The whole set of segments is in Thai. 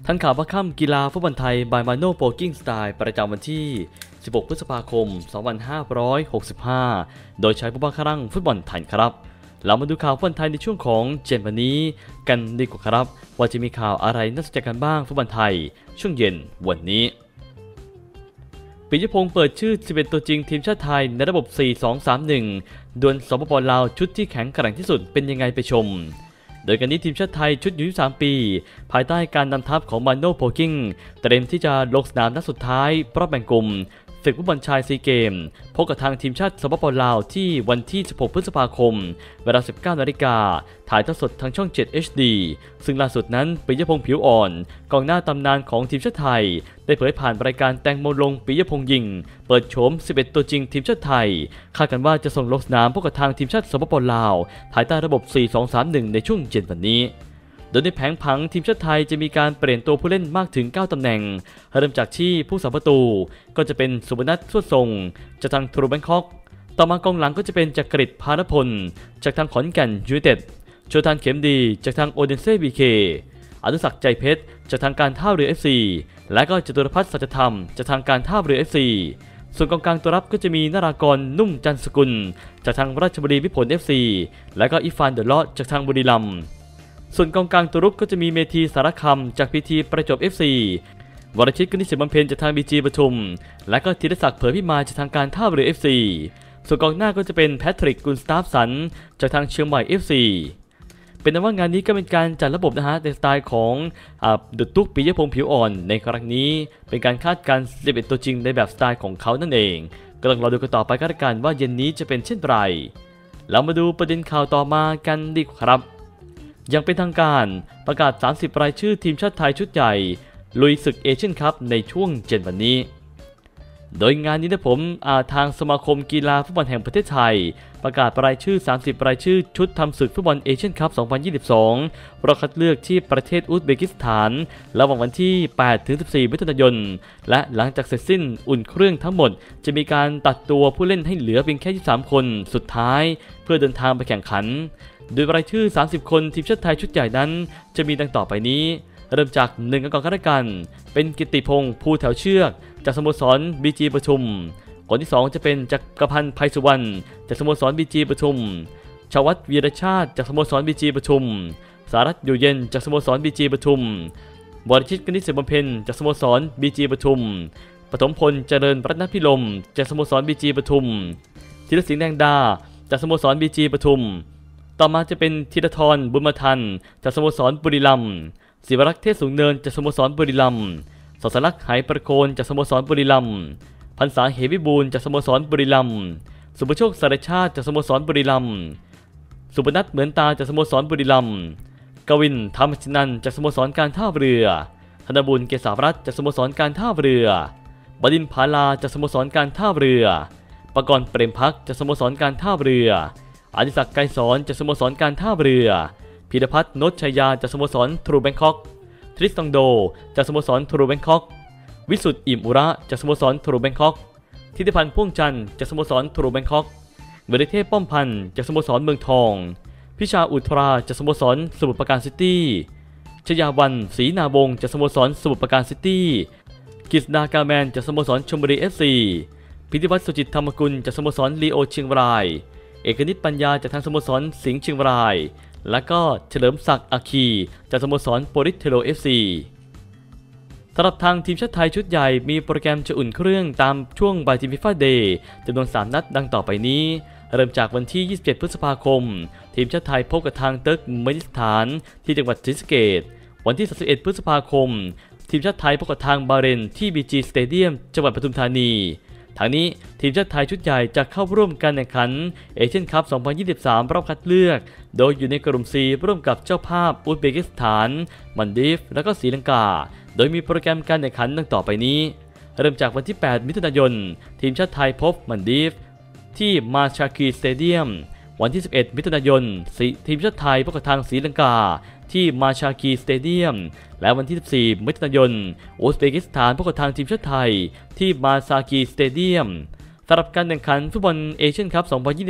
ทันข่าวพักค่ำกีฬาฟุตบอลไทยบายมาโน่โปรกิ้งสไตล์ประจำวันที่ 16 พฤษภาคม 2565 โดยใช้ผู้บังคับฟุตบอลไทยครับเรามาดูข่าวฟุตบอลไทยในช่วงของเย็นวันนี้กันดีกว่าครับว่าจะมีข่าวอะไรน่าสนใจกันบ้างฟุตบอลไทยช่วงเย็นวันนี้ปิยพงษ์เปิดชื่อ 11 ตัวจริงทีมชาติไทยในระบบ 4-2-3-1 ดวลสปป.ลาวชุดที่แข็งแกร่งที่สุดเป็นยังไงไปชมโดยการนี้ทีมชาติไทยชุดอายุ23 ปีภายใต้การนำทัพของมาโน่โพกิ้งเตรียมที่จะลงสนามนัดสุดท้ายรอบแบ่งกลุ่มศึกฟุตบอลชายซีเกมพบกับทางทีมชาติสปป.ลาวที่วันที่ 16 พฤษภาคมเวลา 19 นาฬิกาถ่ายทอดสดทางช่อง 7 HD ซึ่งล่าสุดนั้นปิยพงษ์ผิวอ่อนกองหน้าตำนานของทีมชาติไทยได้เผยผ่านรายการแตงโมลงปิยพงษ์ยิงเปิดโฉม 11 ตัวจริงทีมชาติไทยคาดกันว่าจะส่งลงสนามพบกับทางทีมชาติสปป.ลาวภายใต้ระบบ 4-2-3-1 ในช่วงเย็นวันนี้โดยในแผงผังทีมชาติไทยจะมีการเปลี่ยนตัวผู้เล่นมากถึง 9 ตำแหน่งเริ่มจากที่ผู้สาประตูก็จะเป็นสุพนัท สวดทรงจากทางทรูแบงคอกต่อมากองหลังก็จะเป็นจักริด พานพลจากทางขอนแก่นยูไนเต็ดโชทานเข็มดีจากทางโอเดนเซ่บีเคอนุศักดิ์ใจเพชรจากทางการท่าเรือ FC และก็จตุรพัฒน์สัจธรรมจากทางการท่าเรือ FC ส่วนกองกลางตัวรับก็จะมีนรากร นุ่มจันทร์สกุลจากทางราชบุรีมิตรผล FC และก็อิฟานเดอะเลาะจากทางบุรีรัมย์ส่วนกองกลางตัวรุกก็จะมีเมธีสารคำจากพีทีประจวบ FC วรชิต กนิษฐ์ บำเพ็ญจากทางบีจีปทุมและก็ธีรศักดิ์เผยพิมายจากทางการท่าเรือ FC ส่วนกองหน้าก็จะเป็นแพทริก กุนสตาฟสันจากทางเชียงใหม่ FC เป็นนั้นว่างานนี้ก็เป็นการจัดระบบนะฮะในสไตล์ของดุจตุ๊กปิยพงษ์ผิวอ่อนในครั้งนี้เป็นการคาดการณ์ 11 ตัวจริงในแบบสไตล์ของเขานั่นเองก็ต้องรอดูกันต่อไปกันว่าเย็นนี้จะเป็นเช่นไรเรามาดูประเด็นข่าวต่อมากันดีกว่าครับยังเป็นทางการประกาศ 30 รายชื่อทีมชาติไทยชุดใหญ่ลุยศึกเอเชียนคัพในช่วงเย็นวันนี้โดยงานนี้ผมทางสมาคมกีฬาฟุตบอลแห่งประเทศไทยประกาศรายชื่อ 30 รายชื่อชุดทำศึกฟุตบอลเอเชียนคัพ 2022 รอบคัดเลือกที่ประเทศอุซเบกิสถานระหว่างวันที่ 8-14 มิถุนายนและหลังจากเสร็จสิ้นอุ่นเครื่องทั้งหมดจะมีการตัดตัวผู้เล่นให้เหลือเพียงแค่ 23 คนสุดท้ายเพื่อเดินทางไปแข่งขันโดยรายชื่อ 30 คนทีมชาติไทยชุดใหญ่นั้นจะมีดังต่อไปนี้เริ่มจาก1กองกลางเป็นกิตติพงษ์ภูแถวเชือกจากสโมสรบีจีปทุมคนที่2จะเป็นจักรพันธ์ ไพสุวรรณจากสโมสรบีจีปทุมชวัฒน์วีรชาติจากสโมสรบีจีปทุมสารัตน์อยู่เย็นจากสโมสรบีจีปทุมวรชิต กนิษฐ์ บำเพ็ญจากสโมสรบีจีปทุมปฐมพลเจริญรัตนพิรมจากสโมสรบีจีปทุมธีรศิลป์แดงดาจากสโมสรบีจีปทุมต่อมาจะเป็นธีรธร บุญมาทันจากสโมสรบุรีรัมย์ศิวรักษ์ เทศสูงเนินจากสโมสรบุรีรัมย์ศศลักษณ์ ไหประโคนจากสโมสรบุรีรัมย์พรรษา เหวิบูลย์จากสโมสรบุรีรัมย์สุภโชค สารชาติจากสโมสรบุรีรัมย์สุพนัท เหมือนตาจากสโมสรบุรีรัมย์กวิน ธรรมชนันท์จากสโมสรการท่าเรือธนบุญ เกษารัตน์จากสโมสรการท่าเรือบดินทร์ ผาลาจากสโมสรการท่าเรือปกรณ์ เปรมพักจากสโมสรการท่าเรืออดิศักดิ์ ไกรสอนจากสโมสรการท่าเรือพิรพัฒน์ นชชัยยาจากสโมสรทรูแบงคอกทริสตองโดจากสโมสรทรูแบงคอกวิสุทธิ์ อิ่มอุระจากสโมสรทรูแบงคอกธิติพันธ์ พ่วงจันทร์จากสโมสรทรูแบงคอกเวริเทพ ป้อมพันธ์จากสโมสรเมืองทองพิชา อุทราจากสโมสรสมุทรปราการซิตี้ชยาวัน ศรีนาวงศ์จากสโมสรสมุทรปราการซิตี้กฤษดากาแมนจากสโมสรชลบุรี FC พิธิวัฒน์ สุจิตธรรมกุลจากสโมสรลีโอเชียงรายเอกนิต ปัญญาจากทางสโมสรสิงห์เชียงรายและก็เฉลิมศักดิ์ อาคีจากสโมสรโปริสเทโร FC สำหรับทางทีมชาติไทยชุดใหญ่มีโปรแกรมจะอุ่นเครื่องตามช่วงบ่ายทีมฟีฟ่าเดย์จำนวน3นัดดังต่อไปนี้เริ่มจากวันที่ 27 พฤษภาคมทีมชาติไทยพบกับทางเติร์กเมนิสถานที่จังหวัดศรีสะเกษวันที่ 31 พฤษภาคมทีมชาติไทยพบกับทางบาเรนที่บีจีสเตเดียมจังหวัดปทุมธานีทางนี้ทีมชาติไทยชุดใหญ่จะเข้าร่วมการแข่งขันเอเชียนคัพ 2023 รอบคัดเลือกโดยอยู่ในกลุ่ม C ร่วมกับเจ้าภาพอุซเบกิสถานมัลดีฟและก็ศรีลังกาโดยมีโปรแกรมการแข่งขันดังต่อไปนี้เริ่มจากวันที่ 8 มิถุนายนทีมชาติไทยพบมัลดีฟที่มาชาคีสเตเดียมวันที่ 11 มิถุนายนทีมชาติไทยพบกับทางศรีลังกาที่มาชาคีสเตเดียมและวันที่ 14 มิถุนายนอุซเบกิสถานพบกับทางทีมชาติไทยที่มาซากีสเตเดียมสำหรับการแข่งขันฟุตบอลเอเชียนคัพ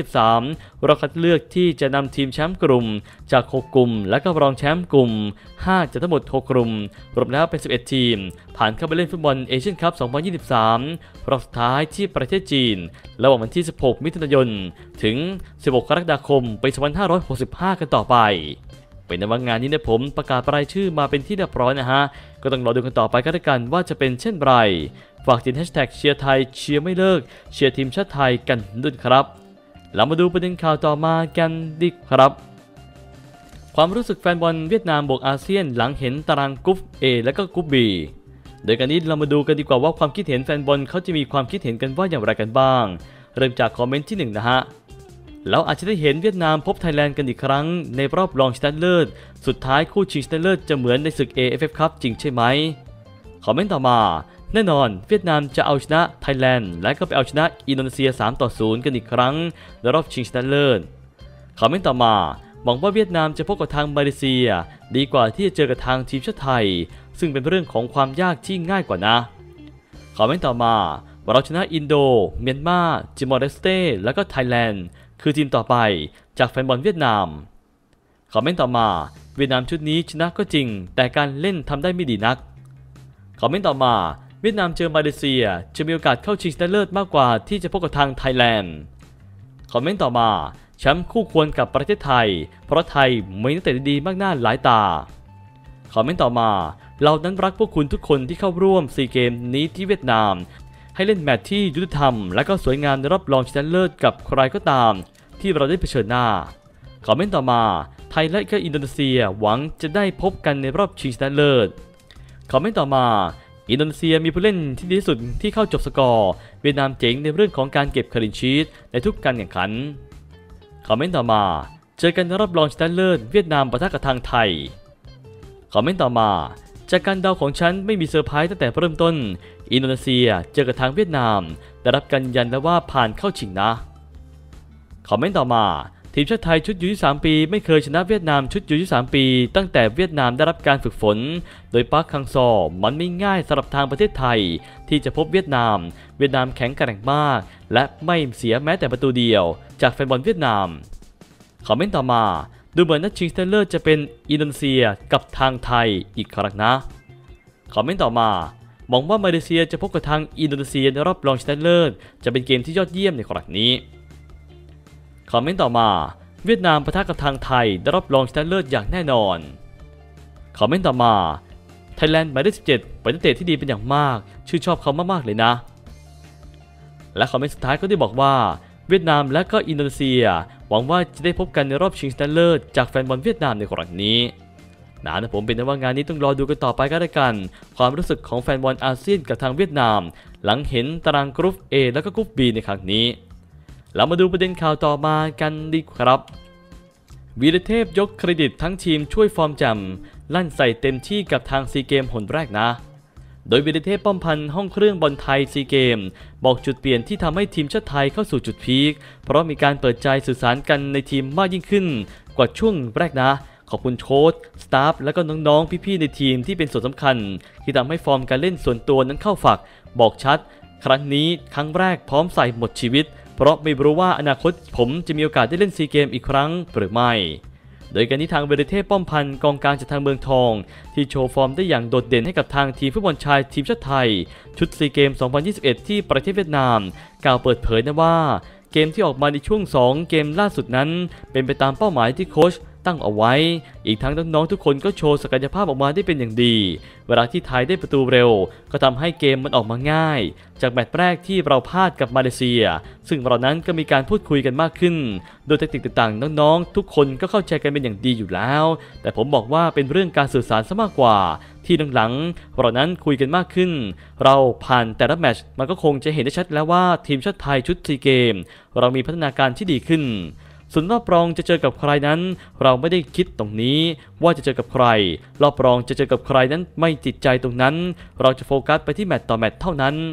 2023 เราคัดเลือกที่จะนำทีมแชมป์กลุ่มจาก 6 กลุ่มและก็รองแชมป์กลุ่ม 5 จากทั้งหมด 6 กลุ่มรวมแล้วเป็น 11 ทีมผ่านเข้าไปเล่นฟุตบอลเอเชียนคัพ 2023 รอบสุดท้ายที่ประเทศจีนระหว่างวันที่ 16 มิถุนายน ถึง 16 กรกฎาคม ปี 2565 กันต่อไปเป็นในวันงานนี้ผมประกาศรายชื่อมาเป็นที่เรียบร้อยนะฮะก็ต้องรอดูกันต่อไปกันแล้วกันว่าจะเป็นเช่นไรฝากติดแฮชแท็กเชียร์ไทยเชียร์ไม่เลิกเชียร์ทีมชาติไทยกันด้วยครับเรามาดูประเด็นข่าวต่อมากันดีครับความรู้สึกแฟนบอลเวียดนามบวกอาเซียนหลังเห็นตารางกรุ๊ป A และก็กรุ๊ป B โดยการนี้เรามาดูกันดีกว่าว่าความคิดเห็นแฟนบอลเขาจะมีความคิดเห็นกันว่าอย่างไรกันบ้างเริ่มจากคอมเมนต์ที่1นะฮะแล้วอาจจะได้เห็นเวียดนามพบไทยแลนด์กันอีกครั้งในรอบรองชนะเลิศสุดท้ายคู่ชิงชนะเลิศจะเหมือนในศึก AFF คัพจริงใช่ไหมคอมเมนต์ต่อมาแน่นอนเวียดนามจะเอาชนะไทยแลนด์และก็ไปเอาชนะอินโดนีเซีย 3-0 กันอีกครั้งในรอบชิงชนะเลิศคอมเมนต์ต่อมาหวังว่าเวียดนามจะพบกับทางมาเลเซียดีกว่าที่จะเจอกับทางทีมชาติไทยซึ่งเป็นเรื่องของความยากที่ง่ายกว่านะคอมเมนต์ต่อมาเราชนะอินโดเมียนมาจิมอร์เลสเต้และก็ไทยแลนด์คือทีมต่อไปจากแฟนบอลเวียดนามคอมเมนต์ต่อมาเวียดนามชุดนี้ชนะก็จริงแต่การเล่นทำได้ไม่ดีนักคอมเมนต์ต่อมาเวียดนามเจอมาเลเซียจะมีโอกาสเข้าชิงชนะเลิศมากกว่าที่จะพบกับทางไทยแลนด์คอมเมนต์ต่อมาแชมป์คู่ควรกับประเทศไทยเพราะไทยมีนักเตะดีมากหน้าหลายตาคอมเมนต์ต่อมาเรานั้นรักพวกคุณทุกคนที่เข้าร่วมซีเกมนี้ที่เวียดนามให้เล่นแมตช์ที่ยุติธรรมและก็สวยงามในรอบรองชนะเลิศกับใครก็ตามที่เราได้เผชิญหน้าคอมเมนต์ต่อมาไทยและก็อินโดนีเซียหวังจะได้พบกันในรอบชิงชนะเลิศคอมเมนต์ต่อมาอินโดนีเซียมีผู้เล่นที่ดีที่สุดที่เข้าจบสกอร์เวียดนามเจ๋งในเรื่องของการเก็บคลีนชีทในทุกการแข่งขันคอมเมนต์ต่อมาเจอกันในรอบรองชนะเลิศเวียดนามปะทะกับทางไทยคอมเมนต์ต่อมาจากการเดาของฉันไม่มีเซอร์ไพรส์ตั้งแต่เริ่มต้นอินโดนีเซียเจอกับทางเวียดนามได้รับการยืนยันแล้วว่าผ่านเข้าชิงนะคอมเมนต์ต่อมาทีมชาติไทยชุดยู23 ปีไม่เคยชนะเวียดนามชุดยู23 ปีตั้งแต่เวียดนามได้รับการฝึกฝนโดยปาร์คคังซอมันไม่ง่ายสำหรับทางประเทศไทยที่จะพบเวียดนามแข็งแกร่งมากและไม่เสียแม้แต่ประตูเดียวจากแฟนบอลเวียดนามคอมเมนต์ต่อมาดูเหมือนนัดชิงชนะเลิศจะเป็นอินโดนีเซียกับทางไทยอีกครั้งนะคอมเมนต์ต่อมาหวังว่ามาเลเซียจะพบกับทางอินโดนีเซียในรอบรองชนะเลิศจะเป็นเกมที่ยอดเยี่ยมในครั้งนี้คอมเมนต์ต่อมาเวียดนามปะทะกับทางไทยได้รับรองชนะเลิศอย่างแน่นอนคอมเมนต์ต่อมาไทยแลนด์หมายเลข17เป็นนักเตะที่ดีเป็นอย่างมากชื่นชอบเขามากๆเลยนะและคอมเมนต์สุดท้ายก็ได้บอกว่าเวียดนามและก็อินโดนีเซียหวังว่าจะได้พบกันในรอบชิงชนะเลิศจากแฟนบอลเวียดนามในครั้งนี้นะผมเป็นว่างานนี้ต้องรอดูกันต่อไปก็แล้วกันความรู้สึกของแฟนบอลอาเซียนกับทางเวียดนามหลังเห็นตารางกรุ๊ป A และก็กรุ๊ป B ในครั้งนี้เรามาดูประเด็นข่าวต่อมากันดีครับวีรเทพยกเครดิตทั้งทีมช่วยฟอร์มแจ่มลั่นใส่เต็มที่กับทางซีเกมหนแรกนะโดยวีรเทพป้อมพันธ์ห้องเครื่องบอลไทยซีเกมบอกจุดเปลี่ยนที่ทำให้ทีมชาติไทยเข้าสู่จุดพีคเพราะมีการเปิดใจสื่อสารกันในทีมมากยิ่งขึ้นกว่าช่วงแรกนะขอบคุณโค้ชสตาฟและก็น้องๆพี่ๆในทีมที่เป็นส่วนสำคัญที่ทำให้ฟอร์มการเล่นส่วนตัวนั้นเข้าฝักบอกชัดครั้งนี้ครั้งแรกพร้อมใส่หมดชีวิตเพราะไม่รู้ว่าอนาคตผมจะมีโอกาสได้เล่นซีเกมอีกครั้งหรือไม่โดยการนี้ทางวีรเทพป้อมพันธ์กองกลางจากทางเมืองทองที่โชว์ฟอร์มได้อย่างโดดเด่นให้กับทางทีมฟุตบอลชายทีมชาติไทยชุดซีเกม 2021 ที่ประเทศเวียดนามกล่าวเปิดเผยนะว่าเกมที่ออกมาในช่วง2เกมล่าสุดนั้นเป็นไปตามเป้าหมายที่โค้ชตั้งเอาไว้อีกทั้งน้องๆทุกคนก็โชว์ศักยภาพออกมาได้เป็นอย่างดีเวลาที่ไทยได้ประตูเร็วก็ทำให้เกมมันออกมาง่ายจากแมตช์แรกที่เราพลาดกับมาเลเซียซึ่งเรานั้นก็มีการพูดคุยกันมากขึ้นโดยเทคนิคต่างๆน้องๆทุกคนก็เข้าใจกันเป็นอย่างดีอยู่แล้วแต่ผมบอกว่าเป็นเรื่องการสื่อสารซะมากกว่าที่หลังๆเรานั้นคุยกันมากขึ้นเราผ่านแต่ละแมตช์มันก็คงจะเห็นได้ชัดแล้วว่าทีมชาติไทยชุดซีเกมเรามีพัฒนาการที่ดีขึ้นส่วนรอบรองจะเจอกับใครนั้นเราไม่ได้คิดตรงนี้ว่าจะเจอกับใครรอบรองจะเจอกับใครนั้นไม่ติดใจตรงนั้นเราจะโฟกัสไปที่แมตช์ต่อแมตช์เท่านั้น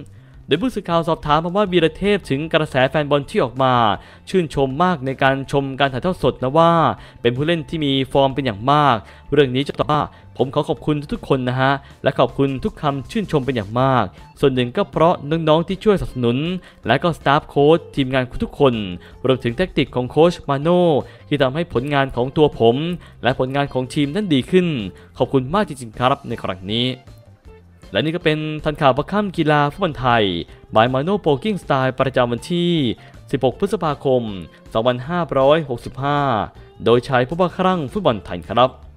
โดยผู้สื่อข่าวสอบถามมาว่าวีรเทพถึงกระแสแฟนบอลที่ออกมาชื่นชมมากในการชมการถ่ายทอดสดนะว่าเป็นผู้เล่นที่มีฟอร์มเป็นอย่างมากเรื่องนี้จะตอบว่าผมขอขอบคุณทุกคนนะฮะและขอบคุณทุกคำชื่นชมเป็นอย่างมากส่วนหนึ่งก็เพราะน้องๆที่ช่วยสนับสนุนและก็สตาฟโค้ชทีมงานทุกคนรวมถึงแทคติกของโค้ชมาโน่ที่ทำให้ผลงานของตัวผมและผลงานของทีมนั้นดีขึ้นขอบคุณมากจริงๆครับในครั้งนี้และนี่ก็เป็นทันข่าวประค่ำกีฬาฟุตบอลไทยบายมาโน่โปรกิ้งสไตล์ประจำวันที่16พฤษภาคม2565โดยชายผู้บ้าคลั่งฟุตบอลไทยครับ